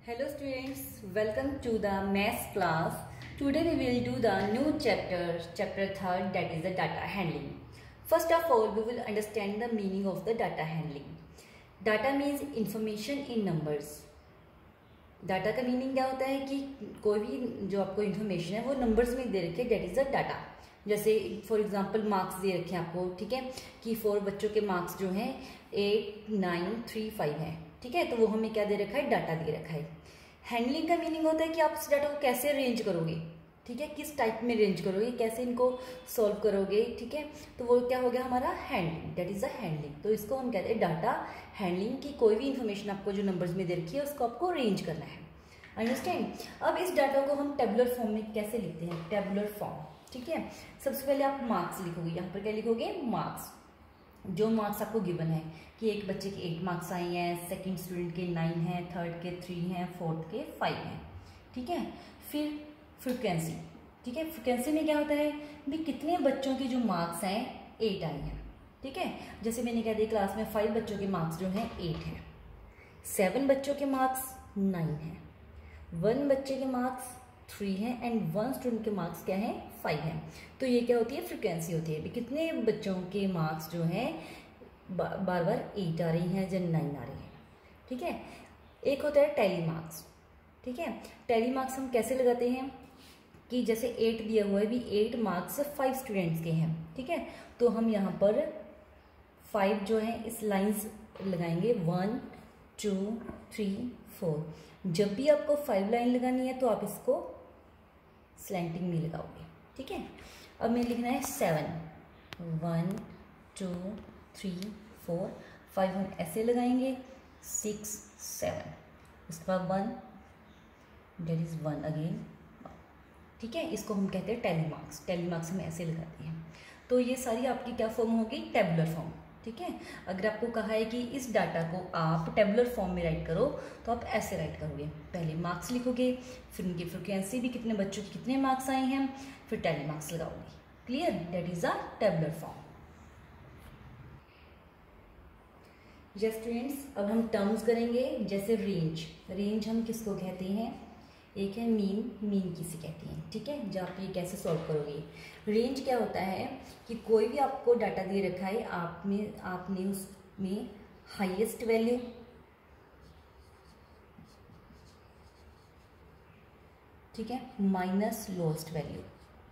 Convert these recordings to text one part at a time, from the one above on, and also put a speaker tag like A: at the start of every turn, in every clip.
A: Hello students, welcome to the maths class. Today we will do the new chapter 3rd, that is the data handling. First of all, we will understand the meaning of the data handling. Data means information in numbers. Data का meaning क्या होता है कि कोई भी जो आपको information है वो नंबर्स में दे रखी है, डेट इज द डाटा. जैसे फॉर एग्जांपल मार्क्स दे रखे हैं आपको, ठीक है, कि 4 बच्चों के मार्क्स जो हैं 8, 9, 3, 5 हैं, ठीक है, तो वो हमें क्या दे रखा है, डाटा दे रखा है. हैंडलिंग का मीनिंग होता है कि आप इस डाटा को कैसे अरेंज करोगे, ठीक है, किस टाइप में अरेंज करोगे, कैसे इनको सॉल्व करोगे, ठीक है, तो वो क्या हो गया हमारा handling, that is the handling. तो इसको हम कहते हैं डाटा हैंडलिंग की. कोई भी इन्फॉर्मेशन आपको जो नंबर्स में दे रखी है उसको आपको अरेंज करना है. अंडरस्टैंड. अब इस डाटा को हम टेबुलर फॉर्म में कैसे लिखते हैं, टेबुलर फॉर्म, ठीक है. सबसे पहले आप मार्क्स लिखोगे, यहाँ पर क्या लिखोगे, मार्क्स. जो मार्क्स आपको गिवन है कि एक बच्चे के 8 मार्क्स आए हैं, सेकंड स्टूडेंट के 9 हैं, थर्ड के 3 हैं, फोर्थ के 5 हैं, ठीक है. फिर फ्रिक्वेंसी, ठीक है. फ्रिक्वेंसी में क्या होता है भी कितने बच्चों के जो मार्क्स हैं 8 आए हैं, ठीक है. जैसे मैंने कह दिया क्लास में 5 बच्चों के मार्क्स जो हैं 8 हैं, 7 बच्चों के मार्क्स 9 हैं, 1 बच्चे के मार्क्स 3 हैं एंड 1 स्टूडेंट के मार्क्स क्या हैं, 5 हैं. तो ये क्या होती है, फ्रिक्वेंसी होती है. कितने बच्चों के मार्क्स जो हैं बार बार 8 आ रही हैं या 9 आ रही हैं, ठीक है. एक होता है टैली मार्क्स, ठीक है. टैली मार्क्स हम कैसे लगाते हैं कि जैसे 8 दिया हुआ है भी 8 मार्क्स 5 स्टूडेंट्स के हैं, ठीक है. तो हम यहाँ पर 5 जो है इस लाइन्स लगाएंगे, 1 2 3 4. जब भी आपको 5 लाइन लगानी है तो आप इसको स्लैंटिंग में लगाओगे, ठीक है. अब मैं लिखना है 7, 1 2 3 4 5 हम ऐसे लगाएंगे, 6 7, उसके बाद 1, डेट इज 1 अगेन, ठीक है. इसको हम कहते हैं टैली मार्क्स. टैली मार्क्स हम ऐसे लगाते हैं. तो ये सारी आपकी क्या फॉर्म होगी, टेबुलर फॉर्म, ठीक है. अगर आपको कहा है कि इस डाटा को आप टेबुलर फॉर्म में राइट करो तो आप ऐसे राइट करोगे, पहले मार्क्स लिखोगे, फिर उनकी फ्रिक्वेंसी भी कितने बच्चों के कितने मार्क्स आए हैं, फिर टैली मार्क्स लगाओगे. Clear, that is a tabular form. Yes students, अब हम टर्म्स करेंगे. जैसे रेंज, रेंज हम किसको कहते हैं, एक है मीन, मीन किसे कहते हैं, ठीक है. जो आप ये कैसे सॉल्व करोगे, रेंज क्या होता है कि कोई भी आपको डाटा दे रखा है, आपने उसमें हाईएस्ट वैल्यू, ठीक है, माइनस लोएस्ट वैल्यू.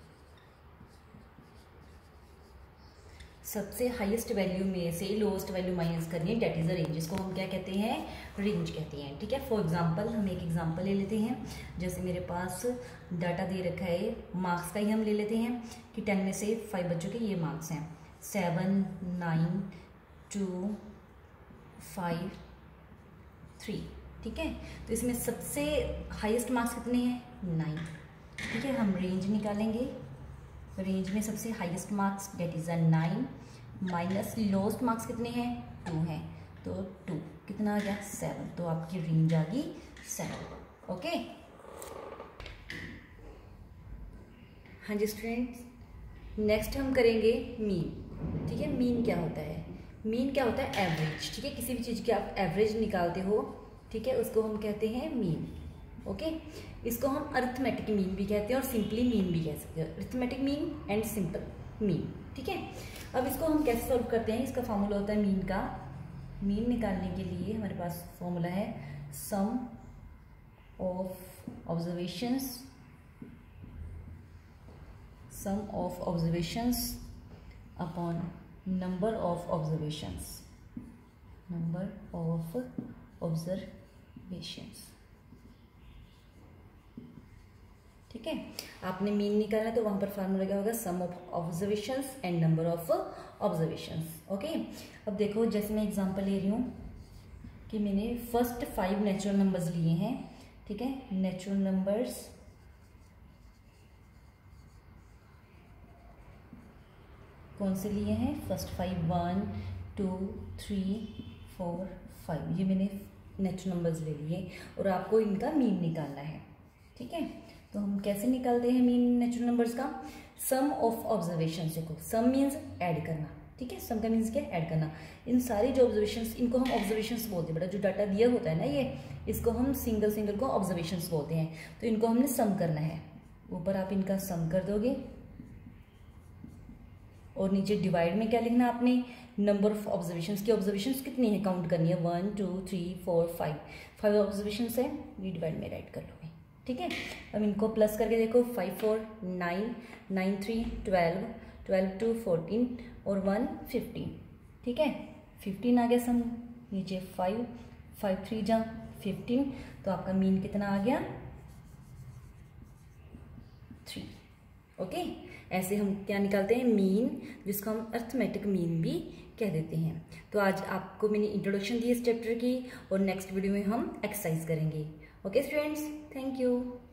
A: सबसे हाईएस्ट वैल्यू में से लोएस्ट वैल्यू माइनस करनी है, डेट इज अ रेंज. इसको हम क्या कहते हैं, रेंज कहते हैं, ठीक है. फॉर एग्जांपल हम एक एग्जांपल ले लेते हैं. जैसे मेरे पास डाटा दे रखा है, मार्क्स का ही हम ले लेते हैं कि 10 में से 5 बच्चों के ये मार्क्स हैं, 7 9 2 5 3, ठीक है. तो इसमें सबसे हाईएस्ट मार्क्स कितने हैं, 9, ठीक है. हम रेंज निकालेंगे. रेंज में सबसे highest marks that is a 9 minus lowest marks कितने हैं, 2 हैं, तो 2 कितना आ गया, 7. तो आपकी रेंज आ गई 7. ओके. हाँ जी स्टूडेंट्स, नेक्स्ट हम करेंगे मीन, ठीक है. मीन क्या होता है, मीन क्या होता है, एवरेज, ठीक है. किसी भी चीज़ की आप एवरेज निकालते हो, ठीक है, उसको हम कहते हैं मीन. ओके. इसको हम अरिथमेटिक मीन भी कहते हैं और सिंपली मीन भी कह सकते हैं. Arithmetic mean and simple mean, ठीक है. अब इसको हम कैसे सॉल्व करते हैं, इसका फॉर्मूला होता है मीन का. मीन निकालने के लिए हमारे पास फॉर्मूला है sum of observations, sum of observations upon number of observations, number of observations, ठीक है. आपने मीन निकाला तो वहां पर फार्मूला क्या होगा, sum of observations and number of observations. Okay. अब देखो, जैसे मैं एग्जांपल ले रही हूँ कि मैंने फर्स्ट 5 नेचुरल नंबर्स लिए हैं, ठीक है. नेचुरल नंबर्स कौन से लिए हैं, फर्स्ट 5, 1 2 3 4 5, ये मैंने नेचुरल नंबर्स ले लिए और आपको इनका मीन निकालना है, ठीक है. तो हम कैसे निकालते हैं मीन नेचुरल नंबर्स का, सम ऑफ ऑब्जर्वेशन से. सम मीन्स ऐड करना, ठीक है. सम का मीन्स क्या, ऐड करना. इन सारी जो ऑब्जर्वेशंस, इनको हम ऑब्जर्वेशंस बोलते हैं बेटा. जो डाटा दिया होता है ना, इसको हम सिंगल सिंगल को ऑब्जर्वेशंस बोलते हैं। तो इनको हमने सम करना है। ऊपर आप इनका सम कर दोगे और नीचे डिवाइड में क्या लिखना है आपने, नंबर ऑफ ऑब्जर्वेशंस की ऑब्जर्वेशंस कितनी है काउंट करनी है, 1 2 3 4 5 ऑब्जर्वेशंस है, ये डिवाइड में राइट कर लोगे। ठीक है, अब इनको प्लस करके देखो, 5 4 9 9 3 12 12 2 14 और 1 15। ठीक है, 15 आ गया सम, नीचे 5 5 3 जा 15, तो आपका मीन कितना आ गया 3। ओके, ऐसे हम क्या निकालते हैं, मीन, जिसको हम अर्थमेटिक मीन भी कह देते हैं। तो आज आपको मैंने इंट्रोडक्शन दी इस चैप्टर की, और नेक्स्ट वीडियो में हम एक्सरसाइज करेंगे। Okay students, thank you.